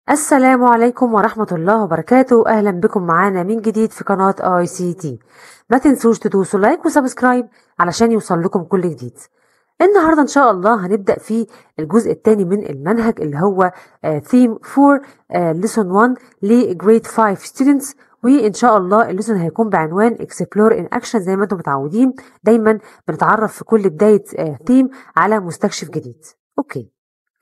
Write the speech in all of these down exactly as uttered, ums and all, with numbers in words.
السلام عليكم ورحمة الله وبركاته. أهلا بكم معانا من جديد في قناة آي سي تي. ما تنسوش تدوسوا لايك وسبسكرايب علشان يوصل لكم كل جديد. النهاردة إن شاء الله هنبدأ في الجزء الثاني من المنهج اللي هو ثيم فور ليسون واحد لجريد خمسة students، وإن شاء الله الليسون هيكون بعنوان Explore in Action. زي ما انتم متعودين دايما بنتعرف في كل بداية ثيم على مستكشف جديد. أوكي،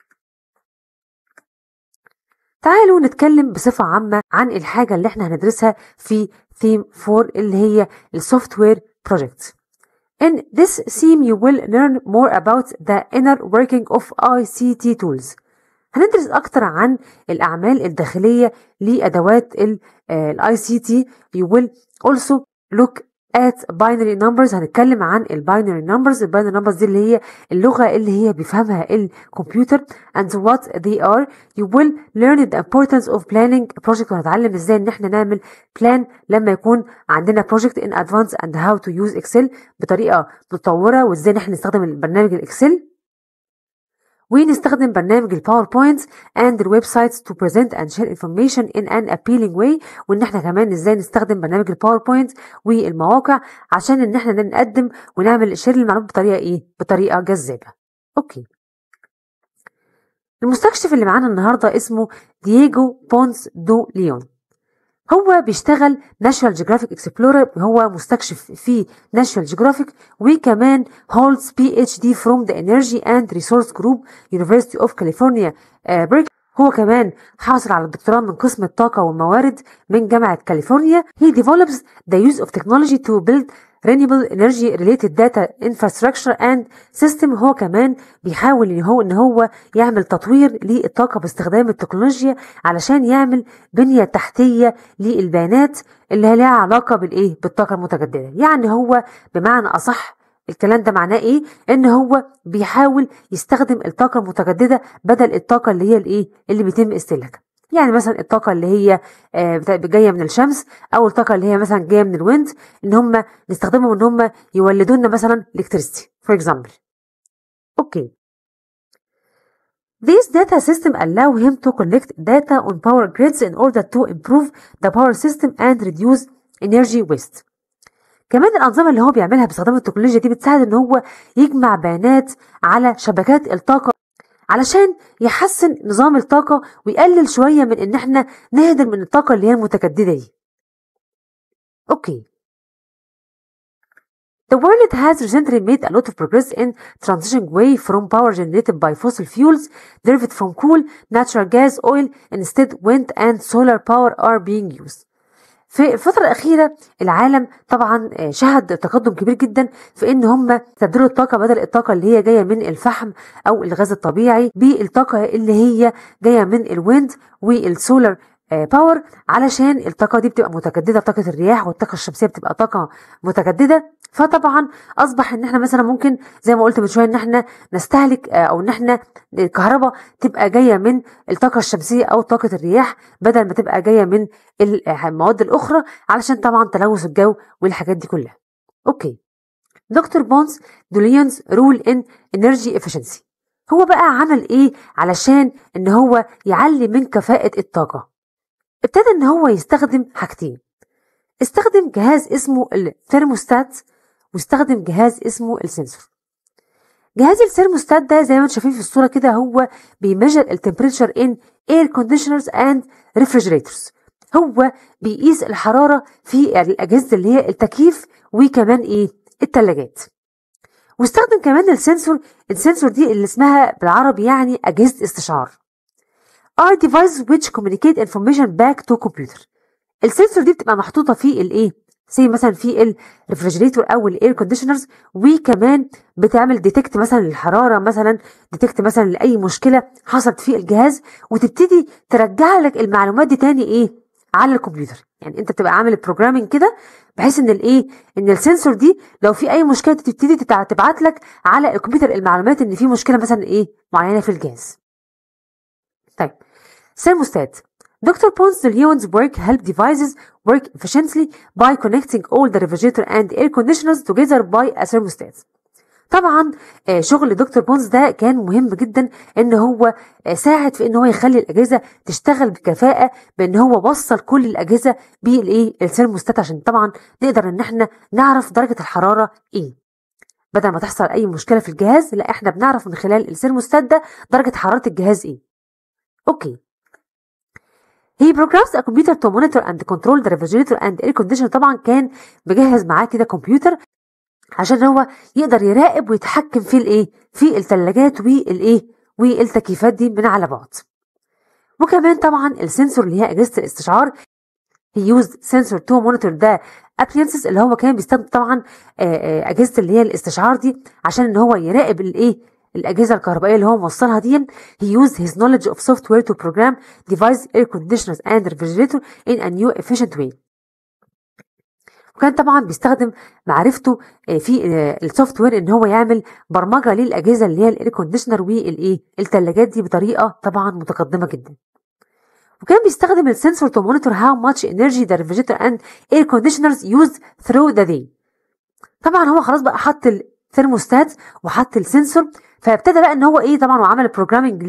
تعالوا نتكلم بصفة عامة عن الحاجة اللي احنا هندرسها في ثيم فور اللي هي السوفتوير بروجكت. In this theme you will learn more about the inner working of آي سي تي tools. هندرس أكتر عن الأعمال الداخلية لأدوات ال آي سي تي. You will also look at binary numbers. هنتكلم عن الباينري numbers. الباينري numbers دي اللي هي اللغة اللي هي بيفهمها الكمبيوتر and what they are. You will learn the importance of planning a project. وهنتعلم ازاي ان احنا نعمل plan لما يكون عندنا project in advance and how to use Excel بطريقة متطورة، وازاي ان احنا نستخدم البرنامج الاكسل ونستخدم برنامج الباوربوينت and الويب سايتس to present and share information in an appealing way. وان احنا كمان ازاي نستخدم برنامج الباوربوينت والمواقع عشان ان احنا نقدم ونعمل شير المعلومات بطريقه ايه؟ بطريقه جذابه. اوكي، المستكشف اللي معانا النهارده اسمه دييجو بونس دو ليون. هو بيشتغل ناشونال جيوغرافيك اكسبلورر، هو مستكشف في ناشونال جيوغرافيك، وكمان هولدز بي اتش دي فروم ذا انرجي اند ريسورس جروب يونيفرسيتي اوف كاليفورنيا بيركلي. هو كمان حاصل على الدكتوراه من قسم الطاقة والموارد من جامعة كاليفورنيا. He develops the use of technology to build renewable energy related data infrastructure and system. هو كمان بيحاول ان هو ان هو يعمل تطوير للطاقة باستخدام التكنولوجيا علشان يعمل بنية تحتية للبيانات اللي لها علاقة بالايه؟ بالطاقة المتجددة. يعني هو بمعنى اصح الكلام ده معناه ايه؟ ان هو بيحاول يستخدم الطاقة المتجددة بدل الطاقة اللي هي الايه؟ اللي بيتم استهلاكها. يعني مثلا الطاقة اللي هي آه جاية من الشمس، او الطاقة اللي هي مثلا جاية من الويند، ان هم نستخدمهم ان هم يولدوا لنا مثلا electricity for example. اوكي، This data system allow him to collect data on power grids in order to improve the power system and reduce energy waste. كمان الأنظمة اللي هو بيعملها باستخدام التكنولوجيا دي بتساعد ان هو يجمع بيانات على شبكات الطاقة علشان يحسن نظام الطاقة ويقلل شوية من ان احنا نهدر من الطاقة اللي هي المتجددة دي. اوكي، The world has recently made a lot of progress in transitioning away from power generated by fossil fuels derived from coal, natural gas, oil. Instead, wind and solar power are being used. في الفترة الأخيرة العالم طبعا شهد تقدم كبير جدا في ان هم تبدلوا الطاقة بدل الطاقة اللي هي جاية من الفحم او الغاز الطبيعي بالطاقة اللي هي جاية من الويند والسولار باور، علشان الطاقة دي بتبقى متجددة. طاقة الرياح والطاقة الشمسية بتبقى طاقة متجددة. فطبعا اصبح ان احنا مثلا ممكن زي ما قلت من شويه ان احنا نستهلك او ان احنا الكهرباء تبقى جايه من الطاقه الشمسيه او طاقه الرياح بدل ما تبقى جايه من المواد الاخرى، علشان طبعا تلوث الجو والحاجات دي كلها. اوكي، دكتور بونس دوليونز رول ان انرجي افشنسي. هو بقى عمل ايه علشان ان هو يعلي من كفاءه الطاقه؟ ابتدى ان هو يستخدم حاجتين. استخدم جهاز اسمه الثيرموستات واستخدم جهاز اسمه السنسور. جهاز الثيرموستات ده زي ما انتم شايفين في الصوره كده هو بيميجر التمبريتشر ان اير كونديشنرز اند ريفريجريتورز. هو بيقيس الحراره في الاجهزه اللي هي التكييف وكمان ايه؟ الثلاجات. واستخدم كمان السنسور. السنسور دي اللي اسمها بالعربي يعني اجهزه استشعار. are devices which communicate information back to computer. السنسور دي بتبقى محطوطه في الايه؟ زي مثلا في الريفريجريتور او الاير كونديشنرز، وكمان بتعمل ديتكت مثلا للحراره، مثلا ديتكت مثلا لاي مشكله حصلت في الجهاز، وتبتدي ترجع لك المعلومات دي تاني ايه؟ على الكمبيوتر. يعني انت بتبقى عامل البروجرامينج كده بحيث ان الايه؟ ان السنسور دي لو في اي مشكله تبتدي تبعت لك على الكمبيوتر المعلومات ان في مشكله مثلا ايه؟ معينه في الجهاز. طيب، ثيرموستات. Doctor Pons de Leon's work help devices work efficiently by connecting all the refrigerator and air conditioners together by a thermostat. طبعا آه، شغل دكتور بونز ده كان مهم جدا، ان هو آه، ساعد في ان هو يخلي الاجهزه تشتغل بكفاءه، بان هو وصل كل الاجهزه بالايه الثيرموستات، عشان طبعا نقدر ان احنا نعرف درجه الحراره ايه. بدل ما تحصل اي مشكله في الجهاز، لا احنا بنعرف من خلال الثيرموستات ده درجه حراره الجهاز ايه. اوكي. He programs a computer to monitor and control the refrigerator and air conditioner. طبعا كان مجهز معاه كده كمبيوتر عشان هو يقدر يراقب ويتحكم في الايه في الثلاجات والايه والتكييفات دي من على بعد. وكمان طبعا السنسور اللي هي اجهزه الاستشعار، he used sensor to monitor the appliances، اللي هو كان بيستخدم طبعا اجهزه اللي هي الاستشعار دي عشان ان هو يراقب الايه الاجهزه الكهربائيه اللي هو موصلها دي. he used his knowledge of software to program device air conditioners and refrigerator in a new efficient way. وكان طبعا بيستخدم معرفته في السوفت وير ان هو يعمل برمجه للاجهزه اللي هي الاير كونديشنر والايه الثلاجات دي بطريقه طبعا متقدمه جدا. وكان بيستخدم السنسور to monitor how much energy the refrigerator and air conditioners use through the day. طبعا هو خلاص بقى حط الثيرموستات وحط السنسور، فابتدى بقى ان هو ايه طبعا وعمل بروجرامنج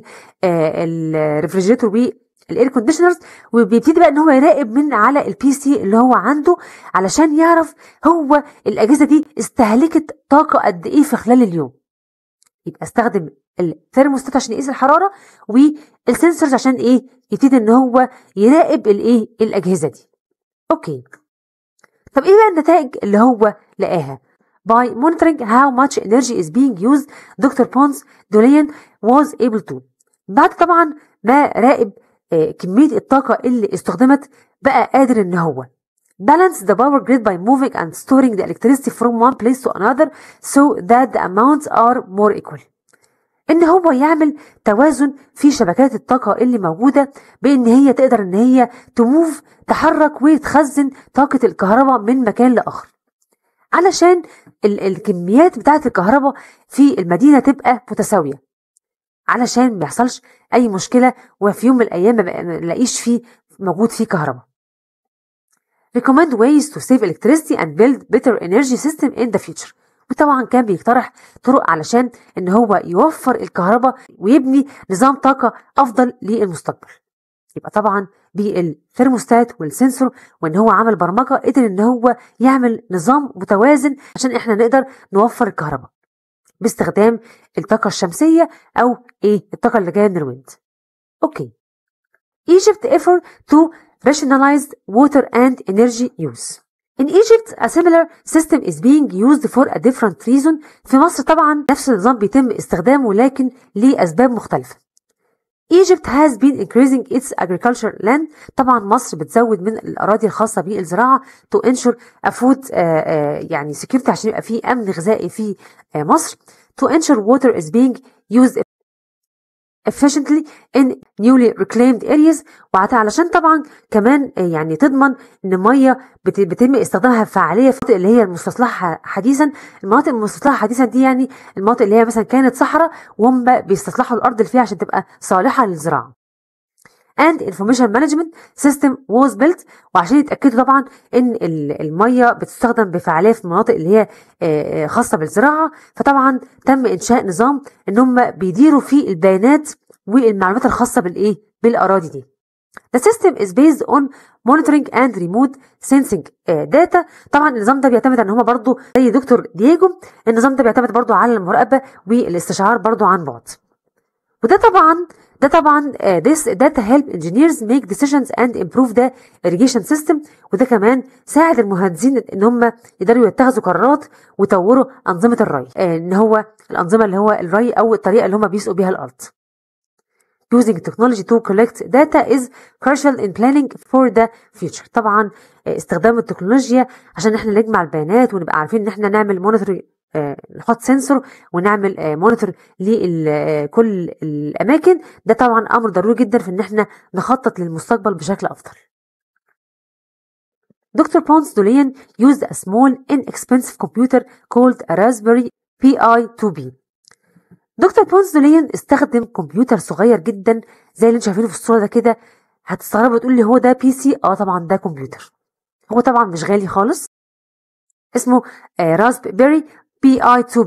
للريفريجريتور والاير كونديشنرز، وبيبتدي بقى ان هو يراقب من على البي سي اللي هو عنده علشان يعرف هو الاجهزه دي استهلكت طاقه قد ايه في خلال اليوم. يبقى استخدم الثيرموستات عشان يقيس الحراره، والسنسورز عشان ايه يبتدي ان هو يراقب الايه الاجهزه دي. اوكي. طب ايه بقى النتائج اللي هو لقاها؟ By monitoring how much energy is being used, دكتور بونز دولين was able to. بعد طبعا ما راقب آه كمية الطاقة اللي استخدمت، بقى قادر ان هو balance the power grid by moving and storing the electricity from one place to another so that the amounts are more equal. ان هو يعمل توازن في شبكات الطاقة اللي موجودة، بان هي تقدر ان هي تموف تحرك وتخزن طاقة الكهرباء من مكان لآخر، علشان ال الكميات بتاعة الكهرباء في المدينة تبقى متساوية، علشان ما يحصلش اي مشكلة وفي يوم من الايام ما نلاقيش فيه موجود فيه كهرباء. recommend ways to save electricity and build better energy system in the future. وطبعا كان بيقترح طرق علشان ان هو يوفر الكهرباء ويبني نظام طاقة افضل للمستقبل. يبقى طبعا بالثيرموستات والسنسور وان هو عمل برمجة قدر ان هو يعمل نظام متوازن عشان احنا نقدر نوفر الكهرباء باستخدام الطاقة الشمسية او ايه الطاقة اللي جاية من الويند. اوكي. Egypt effort to rationalize water and energy use. In Egypt, a similar system is being used for a different reason. في مصر طبعا نفس النظام بيتم استخدامه لكن لأسباب مختلفة. Egypt has been increasing its agricultural land. طبعا مصر بتزود من الأراضي الخاصة بالزراعة to ensure a food uh, uh, يعني security عشان يبقى في أمن غذائي في uh, مصر. To ensure water is being used efficiently in newly reclaimed areas. وعلشان طبعا كمان يعني تضمن ان الميه بيتم استخدامها بفعاليه في المناطق اللي هي المستصلحه حديثا. المناطق المستصلحه حديثا دي يعني المناطق اللي هي مثلا كانت صحراء وهم بيستصلحوا الارض اللي فيها عشان تبقى صالحه للزراعه. and information management system was built. وعشان يتاكدوا طبعا ان الميه بتستخدم بفعاليه في المناطق اللي هي خاصه بالزراعه، فطبعا تم انشاء نظام ان هم بيديروا فيه البيانات والمعلومات الخاصه بالايه بالاراضي دي. The system is based on monitoring and remote sensing data. طبعا النظام ده بيعتمد ان هم برضو زي دكتور دييجو، النظام ده بيعتمد برضو على المراقبه والاستشعار برضو عن بعد. وده طبعا ده طبعا uh, this data help engineers make decisions and improve the irrigation system. وده كمان ساعد المهندسين ان هم يقدروا يتخذوا قرارات ويطوروا انظمه الري، uh, ان هو الانظمه اللي هو الري او الطريقه اللي هم بيسقوا بيها الارض. Using technology to collect data is crucial in planning for the future. طبعا استخدام التكنولوجيا عشان احنا نجمع البيانات ونبقى عارفين ان احنا نعمل مونيتور، نحط سنسور ونعمل مونيتور لكل الاماكن. ده طبعا امر ضروري جدا في ان احنا نخطط للمستقبل بشكل افضل. دكتور بونز دولين used a small inexpensive computer called a Raspberry Pi تو بي. دكتور بونز دولين استخدم كمبيوتر صغير جدا زي اللي انتوا شايفينه في الصوره ده كده. هتستغربوا تقول لي هو ده بي سي؟ اه طبعا ده كمبيوتر. هو طبعا مش غالي خالص، اسمه راسبيري بي اي تو بي.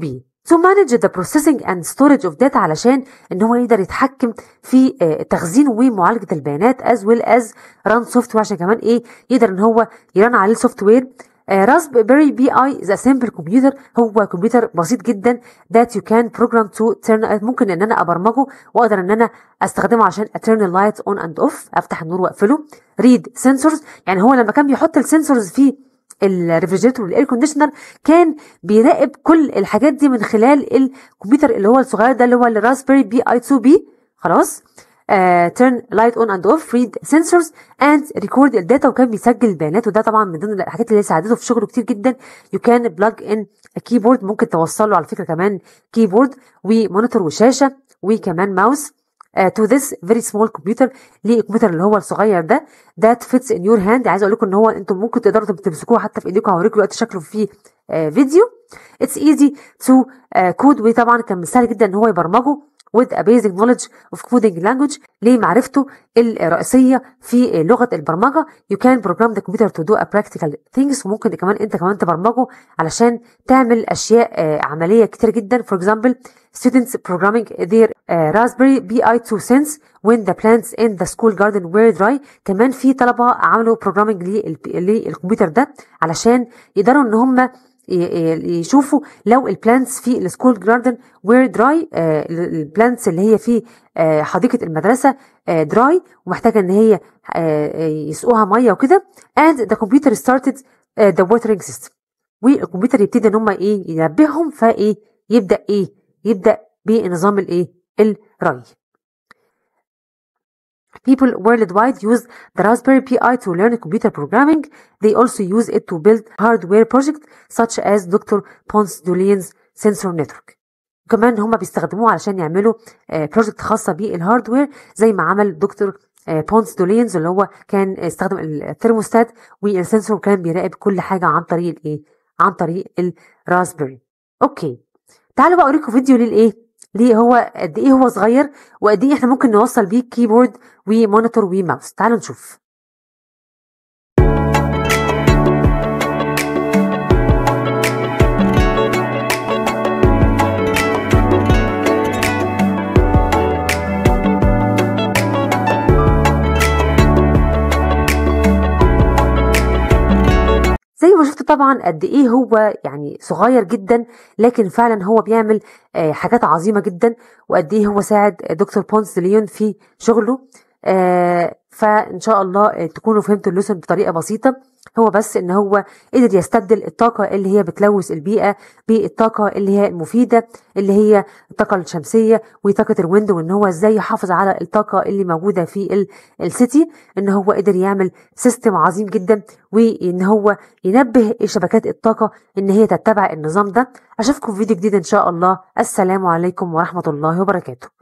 to manage the processing and storage of data علشان ان هو يقدر يتحكم في تخزين ومعالجة البيانات as well as run software عشان كمان ايه يقدر ان هو يرن عليه السوفت وير. راسبيري بي اي is a simple computer هو كمبيوتر بسيط جدا that you can program to turn ممكن ان انا ابرمجه واقدر ان انا استخدمه عشان turn the lights on and off افتح النور واقفله. read sensors يعني هو لما كان بيحط السنسورز في الريفريجريتور والاير كونديشنر كان بيراقب كل الحاجات دي من خلال الكمبيوتر اللي هو الصغير ده اللي هو الراسبيري بي اي تو بي. خلاص uh, turn light on and off read sensors and record الداتا وكان بيسجل البيانات وده طبعا من ضمن الحاجات اللي ساعدته في شغله كتير جدا. you can plug in a keyboard ممكن توصل له على فكره كمان كيبورد ومونيتور وشاشه وكمان ماوس Uh, to this very small computer للكمبيوتر اللي هو الصغير ده that fits in your hand. عايز اقول لكم ان هو انتم ممكن تقدروا تمسكوه حتى في ايديكم. هوريكم دلوقتي شكله في uh, فيديو. it's easy to uh, code وطبعا كان سهل جدا ان هو يبرمجه with a basic knowledge of coding language لمعرفته الرئيسيه في لغه البرمجه. you can program the computer to do a practical things وممكن كمان انت كمان تبرمجه علشان تعمل اشياء uh, عمليه كتير جدا. for example students programming their uh, raspberry pi to sense when the plants in the school garden were dry. كمان في طلبه عملوا programming للكمبيوتر ده علشان يقدروا ان هم يشوفوا لو البلانتس في السكول جاردن وير دراي البلانتس اللي هي في حديقه المدرسه دراي ومحتاجه ان هي يسقوها ميه وكده. and the computer started the watering system والكمبيوتر يبتدي ان هم ايه ينبههم فايه يبدا ايه يبدا بنظام الايه الري. People worldwide use the Raspberry Pi to learn computer programming. They also use it to build hardware projects such as دكتور بونس دولينز sensor network. وكمان هم بيستخدموه علشان يعملوا بروجكت خاصة بالهاردوير زي ما عمل دكتور بونس دولينز اللي هو كان استخدم الثيرموستات والسنسور وكان بيراقب كل حاجة عن طريق الايه عن طريق الراسبيري. اوكي تعالوا بقى اوريكم فيديو للايه ليه هو قد ايه هو صغير وقد ايه احنا ممكن نوصل بيه كيبورد ومونيتور وماوس. تعالوا نشوف. زي ما شفت طبعا قد ايه هو يعني صغير جدا لكن فعلا هو بيعمل آه حاجات عظيمه جدا وقد ايه هو ساعد دكتور بونس دوليون في شغله. آه فان شاء الله تكونوا فهمتوا الليسون بطريقه بسيطه. هو بس ان هو قدر يستبدل الطاقه اللي هي بتلوث البيئه بالطاقه اللي هي المفيده اللي هي الطاقه الشمسيه وطاقه الويند وان هو ازاي يحافظ على الطاقه اللي موجوده في السيتي. ان هو قدر يعمل سيستم عظيم جدا وان هو ينبه شبكات الطاقه ان هي تتبع النظام ده. اشوفكم في فيديو جديد ان شاء الله. السلام عليكم ورحمه الله وبركاته.